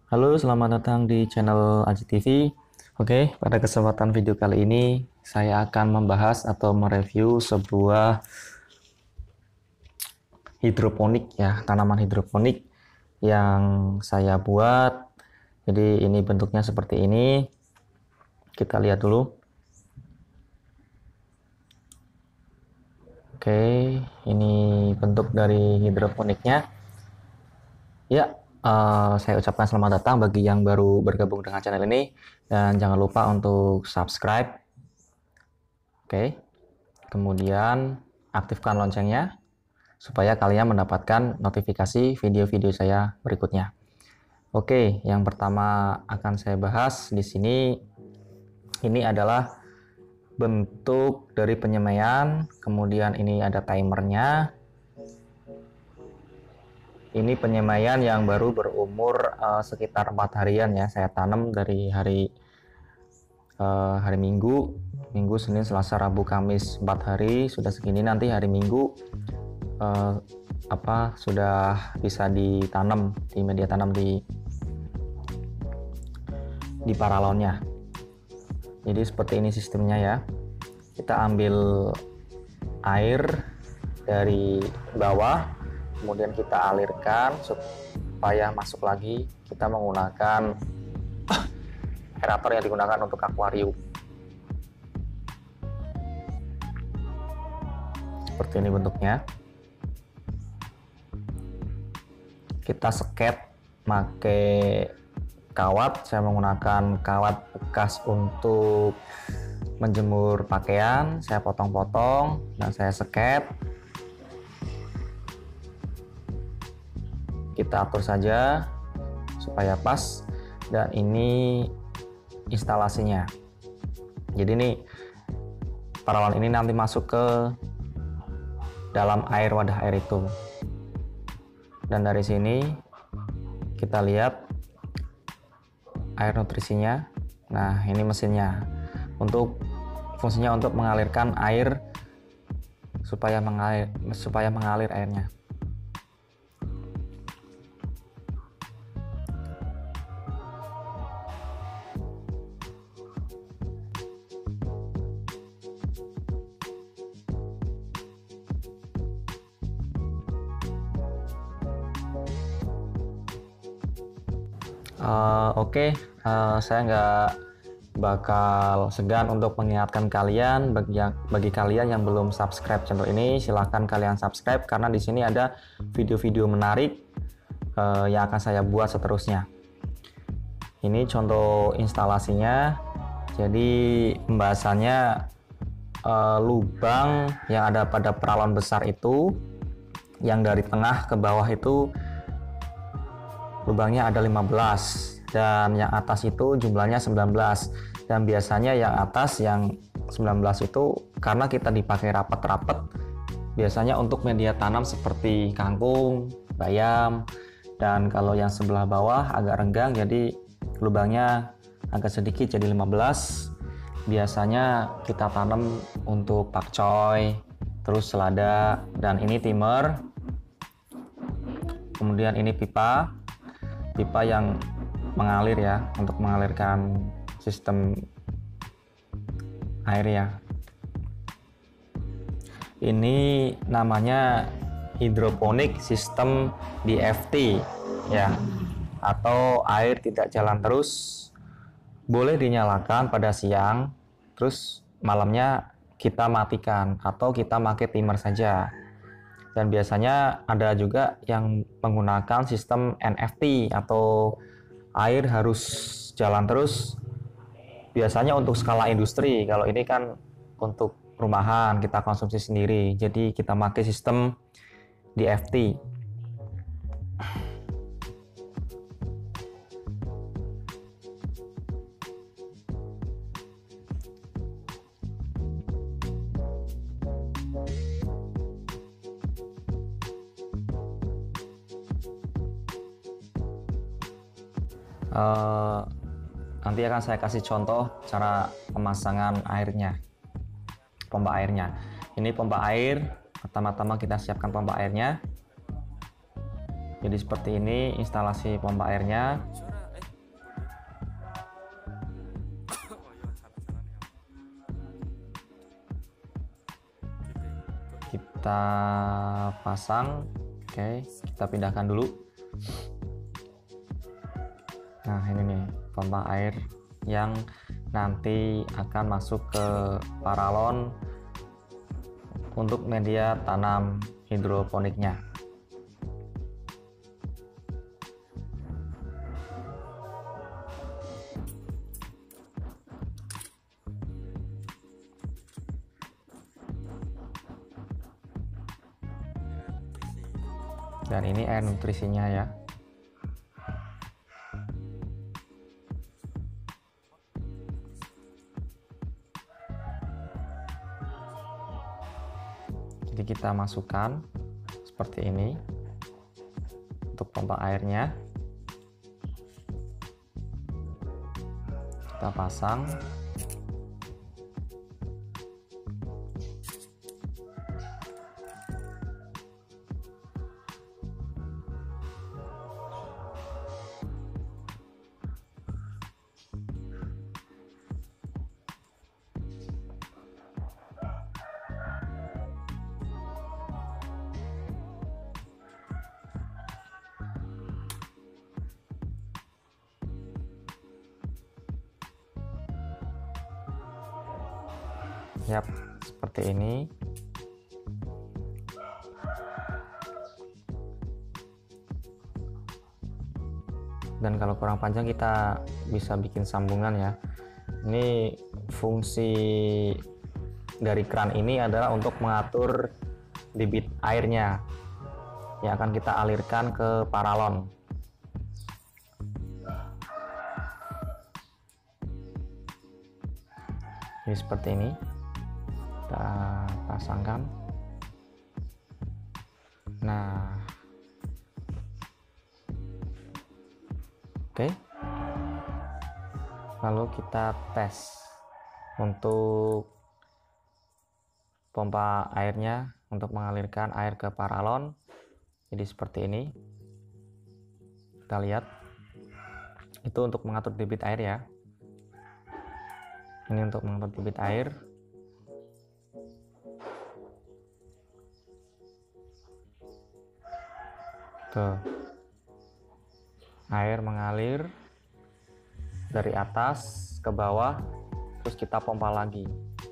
Halo, selamat datang di channel Aji TV. Oke, pada kesempatan video kali ini saya akan membahas atau mereview sebuah hidroponik ya, tanaman hidroponik yang saya buat. Jadi ini bentuknya seperti ini. Kita lihat dulu. Oke, ini bentuk dari hidroponiknya. Ya, saya ucapkan selamat datang bagi yang baru bergabung dengan channel ini dan jangan lupa untuk subscribe. Oke, kemudian aktifkan loncengnya supaya kalian mendapatkan notifikasi video-video saya berikutnya. Oke, yang pertama akan saya bahas di sini ini adalah bentuk dari penyemaian, kemudian ini ada timernya. Ini penyemaian yang baru berumur sekitar 4 harian ya. Saya tanam dari hari Minggu, Senin, Selasa, Rabu, Kamis 4 hari. Sudah segini, nanti hari Minggu sudah bisa ditanam di media tanam di paralonnya. Jadi seperti ini sistemnya ya. Kita ambil air dari bawah, kemudian kita alirkan supaya masuk lagi. Kita menggunakan aerator yang digunakan untuk akuarium. Seperti ini bentuknya. Kita seket pakai kawat. Saya menggunakan kawat bekas untuk menjemur pakaian. Saya potong-potong dan saya seket. Kita atur saja supaya pas. Dan ini instalasinya. Jadi ini paralon ini nanti masuk ke dalam wadah air itu. Dan dari sini kita lihat air nutrisinya. Nah, ini mesinnya. Fungsinya untuk mengalirkan air supaya mengalir airnya. Saya nggak bakal segan untuk mengingatkan kalian, bagi kalian yang belum subscribe channel ini, silahkan kalian subscribe karena di sini ada video-video menarik yang akan saya buat seterusnya. Ini contoh instalasinya. Jadi pembahasannya lubang yang ada pada paralon besar itu, yang dari tengah ke bawah itu lubangnya ada 15 dan yang atas itu jumlahnya 19, dan biasanya yang atas yang 19 itu karena kita dipakai rapat-rapat biasanya untuk media tanam seperti kangkung, bayam, dan kalau yang sebelah bawah agak renggang jadi lubangnya agak sedikit jadi 15. Biasanya kita tanam untuk pakcoy, terus selada, dan ini timer. Kemudian ini pipa yang mengalir ya, untuk mengalirkan sistem air ya. Ini namanya hidroponik sistem DFT ya, atau air tidak jalan terus. Boleh dinyalakan pada siang, terus malamnya kita matikan atau kita pakai timer saja. Dan biasanya ada juga yang menggunakan sistem NFT atau air harus jalan terus. Biasanya untuk skala industri, kalau ini kan untuk rumahan kita konsumsi sendiri. Jadi kita pakai sistem DFT. Nanti akan saya kasih contoh cara pemasangan airnya, pompa airnya. Ini pompa air. Pertama-tama kita siapkan pompa airnya. Jadi seperti ini instalasi pompa airnya. kita pasang. Oke, kita pindahkan dulu. Nah, ini nih pompa air yang nanti akan masuk ke paralon untuk media tanam hidroponiknya. Dan ini air nutrisinya ya. Jadi kita masukkan seperti ini untuk pompa airnya. Kita pasang. Yap, seperti ini. Dan kalau kurang panjang kita bisa bikin sambungan ya. Ini fungsi dari kran ini adalah untuk mengatur debit airnya yang akan kita alirkan ke paralon. Jadi seperti ini. Kita pasangkan. Nah, oke. Lalu kita tes untuk pompa airnya untuk mengalirkan air ke paralon. Jadi seperti ini. Kita lihat. Itu untuk mengatur debit air ya. Ini untuk mengatur debit air. Tuh. Air mengalir dari atas ke bawah, terus kita pompa lagi.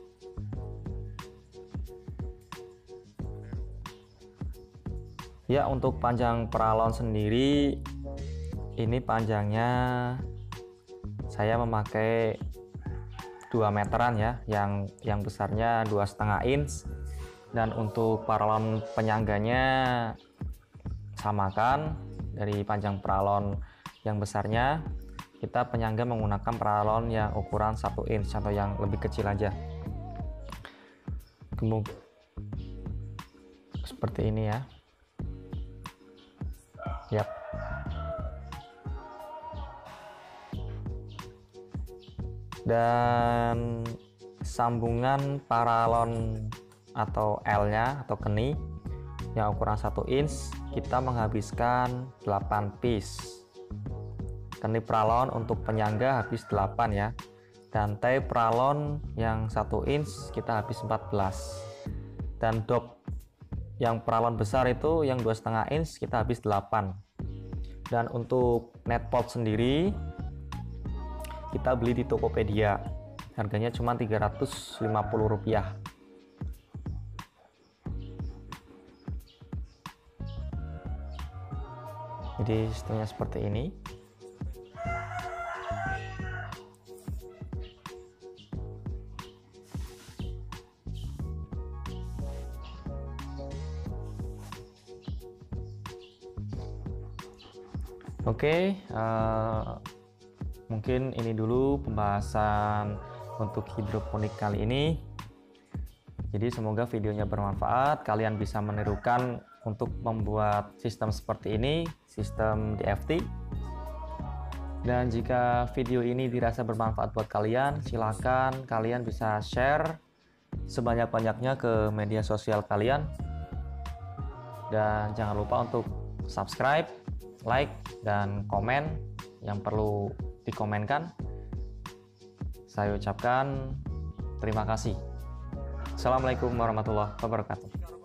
Ya, untuk panjang paralon sendiri ini panjangnya saya memakai 2 meteran ya, yang besarnya 2,5 inch, dan untuk paralon penyangganya samakan dari panjang paralon yang besarnya, kita penyangga menggunakan paralon yang ukuran 1 inch atau yang lebih kecil aja. Kemudian seperti ini ya. Yap. Dan sambungan paralon atau L-nya atau keni yang ukuran 1 inch kita menghabiskan 8 piece. Keni paralon untuk penyangga habis 8 ya. Dan tie paralon yang 1 inch kita habis 14. Dan dop yang paralon besar itu yang 2,5 inch kita habis 8. Dan untuk net pot sendiri kita beli di Tokopedia. Harganya cuma Rp350. Jadi sistemnya seperti ini. Oke, mungkin ini dulu pembahasan untuk hidroponik kali ini. Jadi semoga videonya bermanfaat, kalian bisa menirukan untuk membuat sistem seperti ini, sistem DFT. Dan jika video ini dirasa bermanfaat buat kalian, silakan kalian bisa share sebanyak-banyaknya ke media sosial kalian. Dan jangan lupa untuk subscribe, like, dan komen yang perlu dikomenkan. Saya ucapkan terima kasih. Assalamualaikum warahmatullahi wabarakatuh.